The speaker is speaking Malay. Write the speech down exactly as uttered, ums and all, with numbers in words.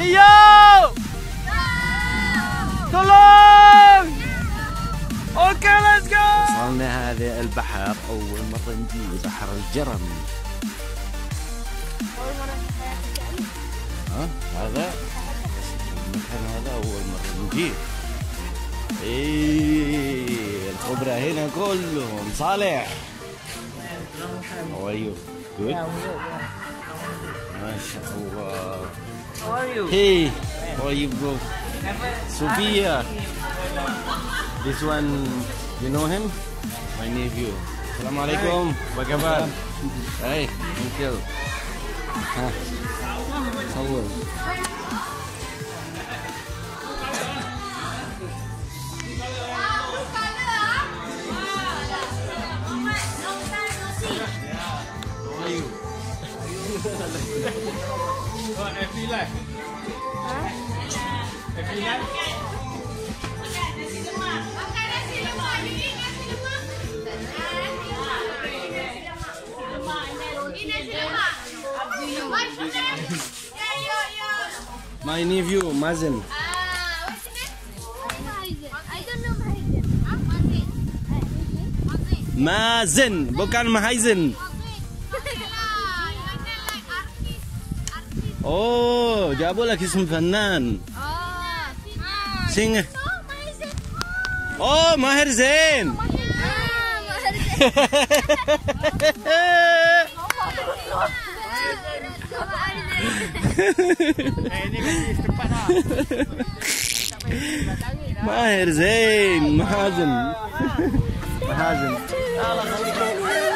Ayo! Tolong! Okay, let's go! وصلنا هذا البحر أول مرة نجي بحر الجرم. أول مرة في حياتك يعني؟ ها؟ هذا المكان هذا أول مرة نجي. إيه الخبرة هنا كلهم. صالح. How are you? Good? ما شاء الله. How are you? Hey, how are you, bro? Sophia. This one, you know him? My nephew. Assalamualaikum. Apa khabar? Hey, uncle. Ha. Sawul. Oh, Effie lah. Hah? Effie lah. Makan nasi lemak. Ini nasi lemak. Ini nasi lemak. My nephew, Mazen. Ah, what's his name? I don't know Mazen. Huh? Mazen. Mazen. Mazen, bukan Mahazen. Oh, jabo lagi semfanan. Oh. Sing. Oh, Maher Zain. Eh, ini kasi setempat lah. Maher Zain, Mahazen. Mahazen.